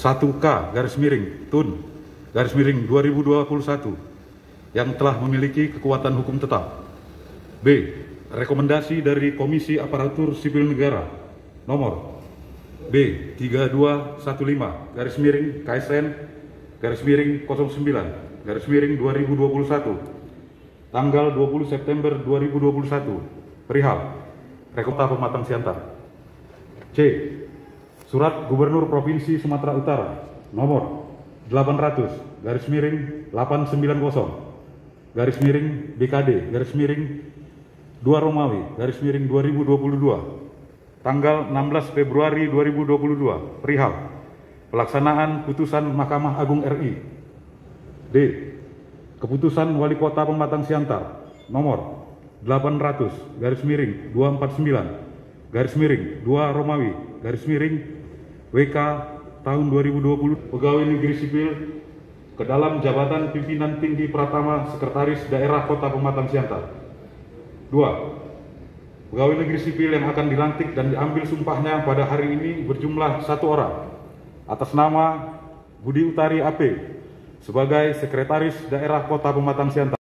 1K garis miring Tun garis miring 2021 yang telah memiliki kekuatan hukum tetap. B. Rekomendasi dari Komisi Aparatur Sipil Negara nomor B3215 garis miring KSN garis miring 09 garis miring 2021 tanggal 20 September 2021 perihal Rekota Pematang Siantar. C. Surat Gubernur Provinsi Sumatera Utara nomor 800 garis miring 890 garis miring BKD garis miring 2 Romawi garis miring 2022 tanggal 16 Februari 2022 perihal pelaksanaan putusan Mahkamah Agung RI. D. Keputusan Wali Kota Pematang Siantar nomor 800 garis miring 249 garis miring 2 Romawi garis miring WK tahun 2020 pegawai negeri sipil ke dalam jabatan pimpinan tinggi Pratama Sekretaris Daerah Kota Pematang Siantar. 2. Pegawai negeri sipil yang akan dilantik dan diambil sumpahnya pada hari ini berjumlah 1 orang atas nama Budi Utari AP sebagai Sekretaris Daerah Kota Pematang Siantar.